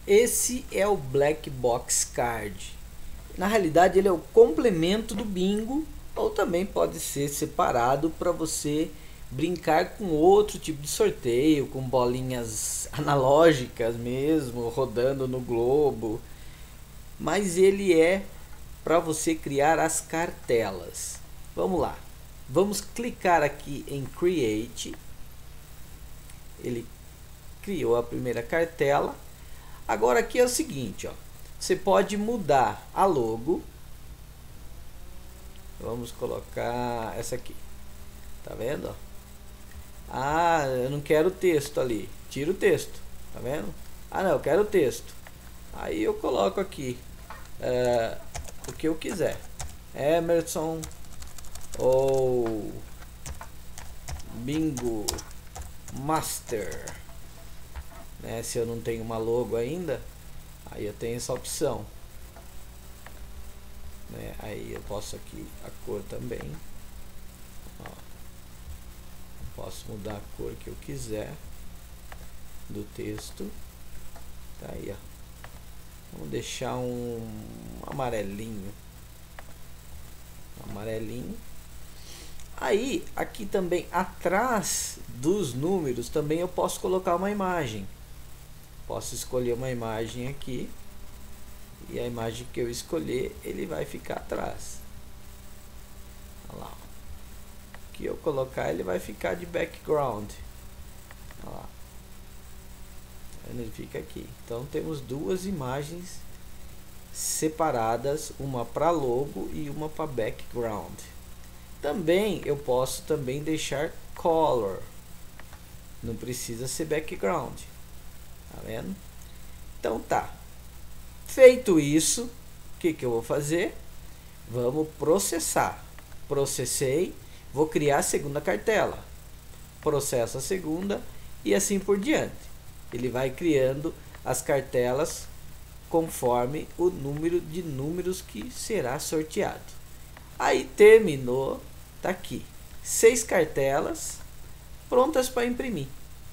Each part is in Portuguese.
Esse é o Black Box Card. Na realidade, ele é o complemento do bingo, ou também pode ser separado para você brincar com outro tipo de sorteio, com bolinhas analógicas mesmo, rodando no globo. Mas ele é para você criar as cartelas. Vamos lá. Vamos clicar aqui em Create. Ele criou a primeira cartela. Agora aqui é o seguinte, ó. Você pode mudar a logo. Vamos colocar essa aqui. Tá vendo? Ó? Ah, eu não quero o texto ali. Tira o texto. Tá vendo? Ah, não, eu quero o texto. Aí eu coloco aqui o que eu quiser. Emerson ou Bingo Master. Né? Se eu não tenho uma logo ainda, aí eu tenho essa opção. Né? Aí eu posso aqui a cor também. Ó. Posso mudar a cor que eu quiser do texto. Tá aí, ó. Vamos deixar um amarelinho. Amarelinho. Aí, aqui também atrás dos números, também eu posso colocar uma imagem. Posso escolher uma imagem aqui. E a imagem que eu escolher, ele vai ficar atrás. Olha lá. O que eu colocar, ele vai ficar de background. Olha lá. Ele fica aqui. Então temos duas imagens separadas, uma para logo e uma para background. Também eu posso também deixar color. Não precisa ser background. Tá vendo? Então tá. Feito isso, o que eu vou fazer? Vamos processar. Processei, vou criar a segunda cartela. Processo a segunda e assim por diante. Ele vai criando as cartelas conforme o número de números que será sorteado. Aí terminou, tá aqui, 6 cartelas prontas para imprimir.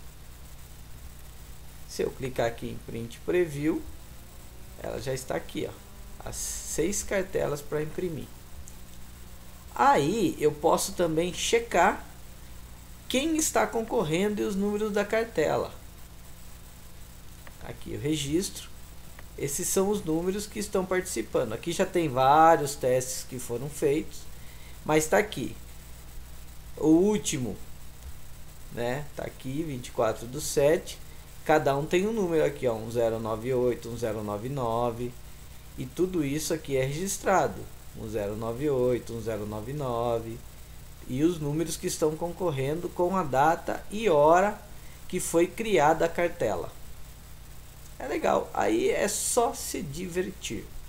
Se eu clicar aqui em Print Preview, ela já está aqui, ó, as 6 cartelas para imprimir. Aí eu posso também checar quem está concorrendo e os números da cartela. Aqui o registro. Esses são os números que estão participando. Aqui já tem vários testes que foram feitos, mas está aqui. O último, né? Tá aqui, 24/7. Cada um tem um número aqui, ó, 1098, 1099, e tudo isso aqui é registrado. 1098, 1099, e os números que estão concorrendo com a data e hora que foi criada a cartela. É legal, aí é só se divertir.